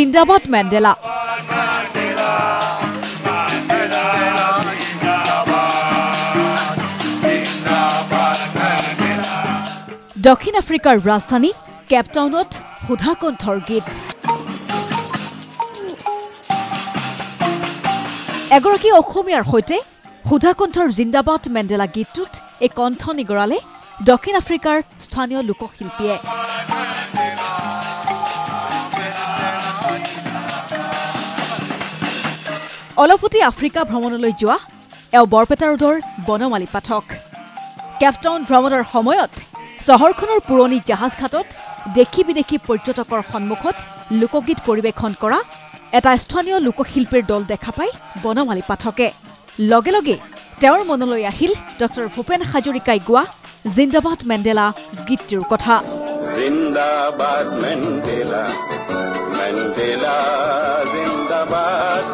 জিন্দাবাদ মেণ্ডেলা। দক্ষিণ আফ্ৰিকাৰ ৰাজধানী কেপটাউনত সুধাকণ্ঠৰ গীত। এগৰাকী অসমীয়াৰ সৈতে সুধাকণ্ঠৰ জিন্দাবাদ মেণ্ডেলা গীতটোত এই কণ্ঠ নিগৰালে দক্ষিণ আফ্ৰিকাৰ স্থানীয় লোকশিল্পীয়ে। অলপতি আফ্ৰিকা ভ্ৰমণলৈ যোৱা এওঁ বৰপেটা ৰোডৰ বনমালী পাঠক। কেপটাউন ভ্ৰমণৰ সময়ত চহৰখনৰ পুৰণি জাহাজঘাটত দেখি বিদেশী পৰ্যটকৰ সন্মুখত লোকগীত পৰিৱেশন কৰা এটা স্থানীয় লোকশিল্পীৰ দল দেখা পাই বনমালী পাঠকে লগে লগে তেওঁৰ মনলৈ আহিল ডক্টৰ ভূপেন হাজৰিকাই গোৱা জিন্দাবাদ মেণ্ডেলা গীতটোৰ কথা। জিন্দাবাদ মেণ্ডেলা, মেণ্ডেলা জিন্দাবাদ।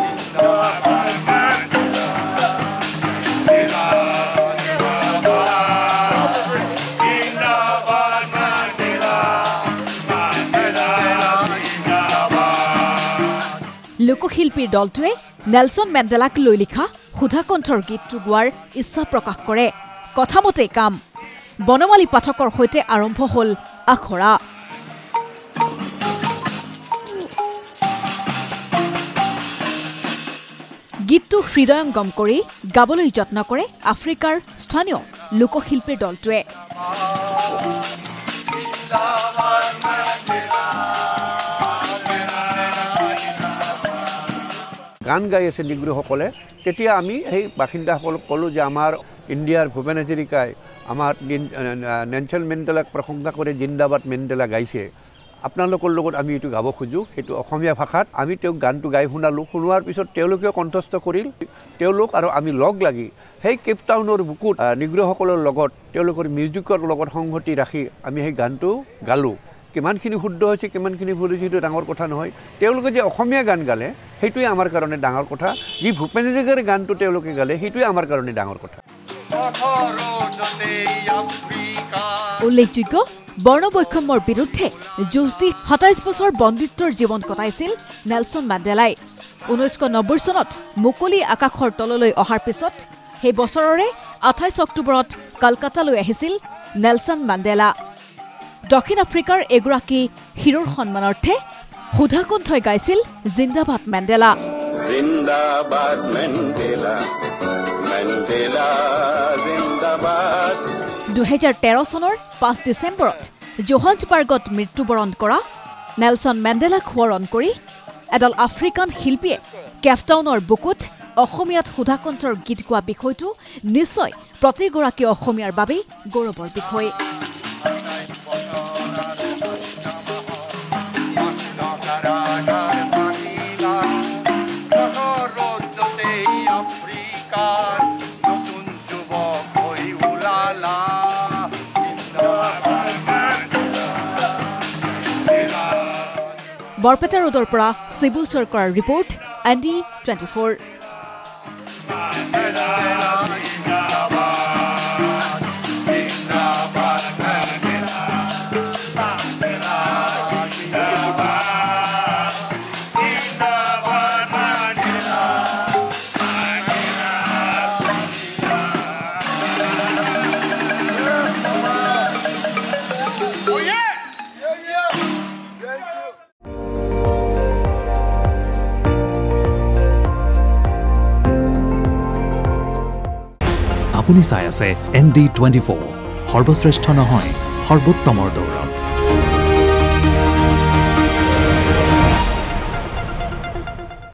লোকশিল্পীৰ দলটোৱে নেলছন মেণ্ডেলাক লৈ লিখা সুধাকণ্ঠৰ গীতটো গোৱাৰ ইচ্ছা প্ৰকাশ কৰে। কথামতে কাম। বনমালী পাঠকৰ সৈতে আৰম্ভ হ'ল আখৰা। গীতটো হৃদয়ংগম কৰি গাবলৈ যত্ন কৰে আফ্ৰিকাৰ স্থানীয় লোকশিল্পীৰ দলটোৱে। গান গাই আছে নিগ্ৰোসকলে। তেতিয়া আমি সেই বাসিন্দাসকলক ক'লোঁ যে আমাৰ ইণ্ডিয়াৰ ভূপেন হাজৰিকাই আমাৰ নেলছন মেণ্ডেলাক প্ৰশংসা কৰি জিন্দাবাদ মেণ্ডেলা গাইছে, আপোনালোকৰ লগত আমি এইটো গাব খোজোঁ। সেইটো অসমীয়া ভাষাত আমি তেওঁক গানটো গাই শুনালোঁ। শুনোৱাৰ পিছত তেওঁলোকেও কণ্ঠস্থ কৰিল। তেওঁলোক আৰু আমি লগ লাগি সেই কেপটাউনৰ বুকুত নিগ্ৰোসকলৰ লগত তেওঁলোকৰ মিউজিকৰ লগত সংগতি ৰাখি আমি সেই গানটো গালোঁ। কিমানখিনি শুদ্ধ হৈছে কিমানখিনি ভুল হৈছে সেইটো ডাঙৰ কথা নহয়। তেওঁলোকে যে অসমীয়া গান গালে সেইটোৱে আমাৰ কাৰণে ডাঙৰ কথা। যি ভূপেন হাজৰিকাৰ গানটো তেওঁলোকে গালে সেইটোৱে আমাৰ কাৰণে ডাঙৰ কথা। উল্লেখযোগ্য, বৰ্ণবৈষম্যৰ বিৰুদ্ধে যুঁজ দি ২৭ বছৰ বন্দীত্বৰ জীৱন কটাইছিল নেলছন মেণ্ডেলাই। ১৯৯০ চনত মুকলি আকাশৰ তললৈ অহাৰ পিছত সেই বছৰৰে ২৮ অক্টোবৰত কলকাতালৈ আহিছিল নেলছন মেণ্ডেলা। দক্ষিণ আফ্ৰিকাৰ এগৰাকী হিৰোৰ সন্মানাৰ্থে সুধাকণ্ঠই গাইছিল জিন্দাবাদ মেণ্ডেলা। ২০১৩ চনৰ ৫ ডিচেম্বৰত জোহান্সবাৰ্গত মৃত্যুবৰণ কৰা নেলছন মেণ্ডেলাক সোঁৱৰণ কৰি এডাল আফ্ৰিকান শিল্পীয়ে কেপটাউনৰ বুকুত অসমীয়াত সুধাকণ্ঠৰ গীত গোৱা বিষয়টো নিশ্চয় প্ৰতিগৰাকী অসমীয়াৰ বাবেই গৌৰৱৰ বিষয়। বৰপেটা ৰোডৰ পৰা শিবু চৰকাৰৰ ৰিপৰ্ট, ND24। আপুনি চাই আছে ND24, সৰ্বশ্ৰেষ্ঠ নহয় সৰ্বোত্তমৰ দৌৰ।